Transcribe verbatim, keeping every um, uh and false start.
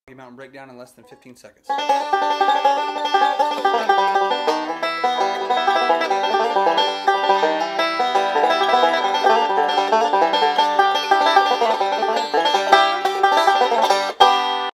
Foggy Mountain Breakdown in less than fifteen seconds.